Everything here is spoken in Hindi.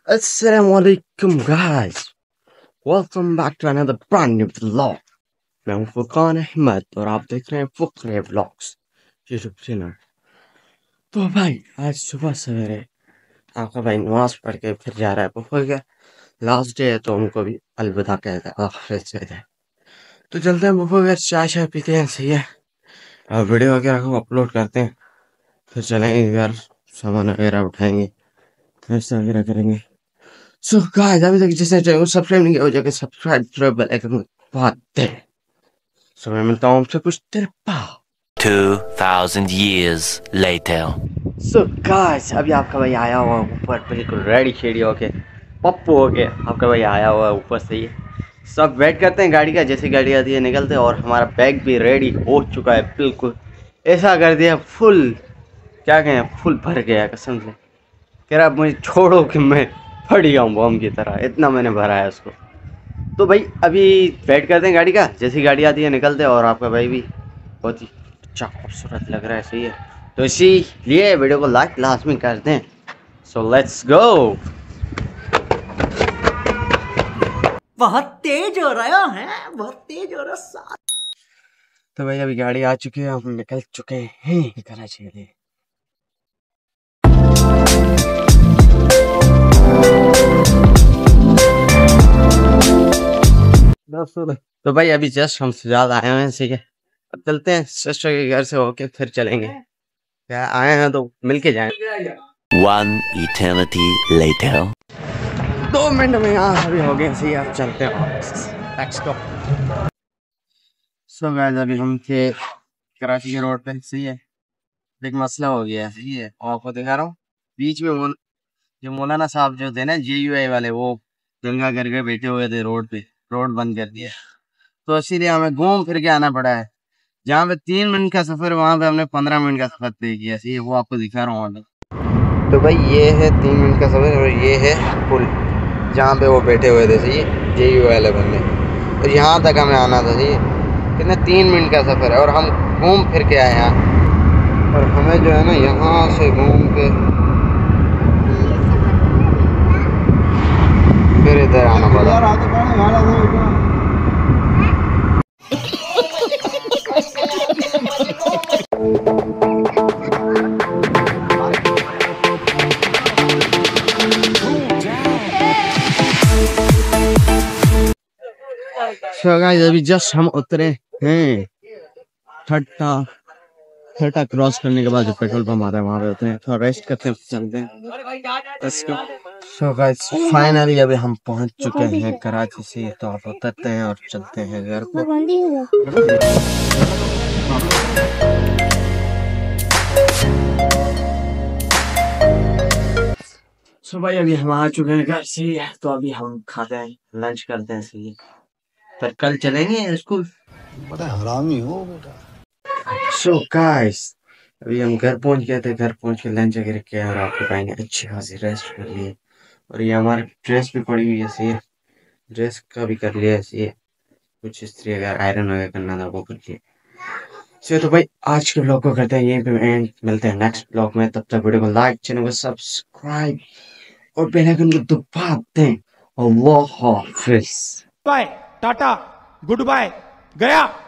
Assalamualaikum guys, welcome back to another brand new vlog। मैं हूँ फुरकान अहमद और आप देख रहे हैं फुकरे व्लॉग्स यूट्यूब चैनल। तो भाई आज सुबह सवेरे आपका भाई नमाज पढ़ के फिर जा रहा है बुफे का लास्ट डे है, तो उनको भी अलविदा कहता है, हाफिज कहता है। तो चलते हैं बुफे का, चाय शाय पीते हैं, सही है। और वीडियो वगैरह को अपलोड करते हैं, फिर चलेंगे घर, सामान वगैरह उठाएंगे, ऐसा वगैरह करेंगे। सो गाइस, अभी तक जिसने चैनल को सब्सक्राइब नहीं किया हो जाके सब्सक्राइब करो, बेल आइकन दबा दे। सो मैं मिलता हूँ आपसे कुछ देर बाद। 2000 years later। सो गाइस, अभी आपका भाई आया हुआ ऊपर, बिल्कुल रेडी शेडी होके, पप्पू होके आपका भाई आया हुआ है ऊपर से। ये सब वेट करते हैं गाड़ी का, जैसे गाड़ी आती है निकलते हैं। और हमारा बैग भी रेडी हो चुका है, बिल्कुल ऐसा कर दिया फुल, क्या कहें, फुल भर गया कसम से। कह रहा मुझे छोड़ो कि मैं फट गया हूँ बम की तरह, इतना मैंने भरा है उसको। तो भाई अभी वेट करते हैं गाड़ी का, जैसी गाड़ी आती है निकलते हैं। और आपका भाई भी बहुत ही अच्छा खूबसूरत लग रहा है, सही है। तो इसीलिए वीडियो को लाइक लाजमी कर दें। So let's go. बहुत तेज हो रहा है, बहुत तेज हो रहा है। तो भाई अभी गाड़ी आ चुकी है, हम निकल चुके हैं कराची के लिए। तो भाई अभी जस्ट हम सुजात आए हुए हैं, ठीक है। अब चलते हैं सिस्टर के घर से होके, फिर चलेंगे। क्या आए हैं तो मिल के जाएंगे। 1 eternity later। 2 मिनट में यहाँ अभी हो गए, सही है। अब चलते हैं, लेट्स गो। सो गाइस, अभी हम थे कराची के रोड पे, सही है। एक मसला हो गया है, सही है। आपको दिखा रहा हूँ बीच में जो मौलाना साहब जो थे ना GUI वाले, वो दंगा करके बैठे हुए थे रोड पे, रोड बंद कर दिया। तो इसीलिए हमें घूम फिर के आना पड़ा है। जहाँ पे 3 मिनट का सफर, वहाँ पे हमने 15 मिनट का सफर तय किया, सही है। वो आपको दिखा रहा हूँ। तो भाई ये है 3 मिनट का सफर, और ये है पुल जहाँ पे वो बैठे हुए थे, सही है, GUI वाले बंदे। और यहाँ तक हमें आना था, सही है। कितने 3 मिनट का सफर है, और हम घूम फिर के आए यहाँ। और हमें जो है ना यहाँ से घूम के फिर इधर आना पड़ा। So guys, अभी जस्ट हम उतरे हैं ठट्टा क्रॉस करने के बाद जो पेट्रोल पंप आता है वहाँ पे उतरे हैं, थोड़ा रेस्ट करते हैं, चलते हैं। So guys, फाइनली अभी हम पहुँच चुके हैं कराची से। तो आप उतरते हैं और चलते हैं घर को। So भाई अभी हम आ चुके हैं घर से, तो अभी हम खाते हैं, लंच करते हैं, सही है। पर कल चलेंगे स्कूल। बड़ा हरामी हो बेटा। So guys, अभी हम घर पहुंच गए थे, घर पहुंच के लंच वगैरह किया, और आपके भाई ने अच्छी खासी रेस्ट कर ली। और ये हमारी ड्रेस भी पड़ी हुई है, सही है। ड्रेस का भी कर लिया है, सही है। कुछ इस्त्री अगर आयरन वगैरह करना था वो कर लिया। सो तो भाई आज के ब्लॉग को करते हैं यहीं पे एंड, मिलते हैं नेक्स्ट ब्लॉग में। तब तक वीडियो को लाइक, चैनल को सब्सक्राइब और बेल आइकन को दबा दें। अल्लाह हाफिज। बाय, टाटा, गुड बाय, गया।